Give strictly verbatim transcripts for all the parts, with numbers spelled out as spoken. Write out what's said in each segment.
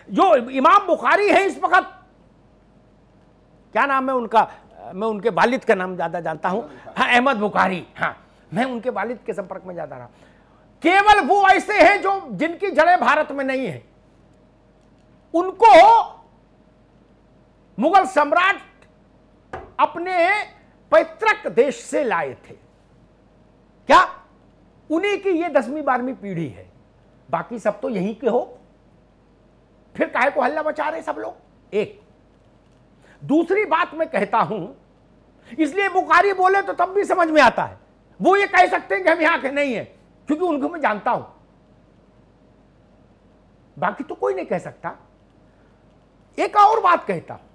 जो इमाम बुखारी है इस वक्त, क्या नाम है उनका, मैं उनके वालिद का नाम ज्यादा जानता हूं, हाँ अहमद बुखारी, हाँ मैं उनके वालिद के संपर्क में ज्यादा रहा। केवल वो ऐसे हैं जो जिनकी जड़ें भारत में नहीं है, उनको मुगल सम्राट अपने पैतृक देश से लाए थे। क्या उन्हीं की ये दसवीं बारहवीं पीढ़ी है, बाकी सब तो यहीं के हो, फिर काहे को हल्ला मचा रहे सब लोग। एक दूसरी बात मैं कहता हूं, इसलिए बुखारी बोले तो तब भी समझ में आता है, वो ये कह सकते हैं कि हम यहां के नहीं है, क्योंकि उनको मैं जानता हूं, बाकी तो कोई नहीं कह सकता। एक और बात कहता हूं,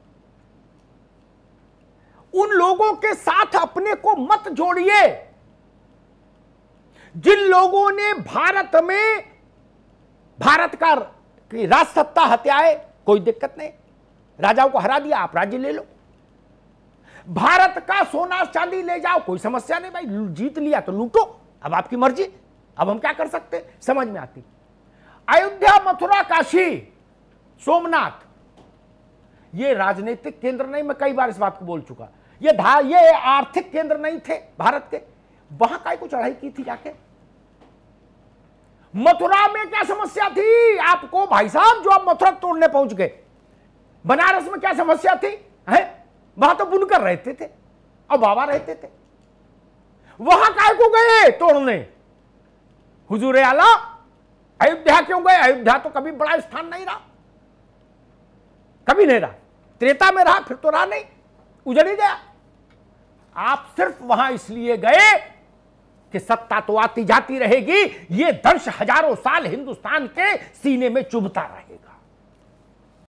उन लोगों के साथ अपने को मत जोड़िए जिन लोगों ने भारत में भारत का राज सत्ता हत्याए, कोई दिक्कत नहीं, राजाओं को हरा दिया, आप राज्य ले लो, भारत का सोना चांदी ले जाओ, कोई समस्या नहीं भाई, जीत लिया तो लूटो, अब आपकी मर्जी, अब हम क्या कर सकते, समझ में आती। अयोध्या, मथुरा, काशी, सोमनाथ, ये राजनीतिक केंद्र नहीं, मैं कई बार इस बात को बोल चुका, ये धा ये आर्थिक केंद्र नहीं थे भारत के, वहां काय को चढ़ाई की थी जाके। मथुरा में क्या समस्या थी आपको भाई साहब, जो आप मथुरा तोड़ने पहुंच गए। बनारस में क्या समस्या थी, है वहां तो बुनकर रहते थे और बाबा रहते थे, वहां काय को गए तोड़ने। हुजूर आला अयोध्या क्यों गए, अयोध्या तो कभी बड़ा स्थान नहीं रहा, कभी नहीं रहा, त्रेता में रहा, फिर तो रहा नहीं, उजड़ ही गया। आप सिर्फ वहां इसलिए गए कि सत्ता तो आती जाती रहेगी, ये दंश हजारों साल हिंदुस्तान के सीने में चुभता रहेगा।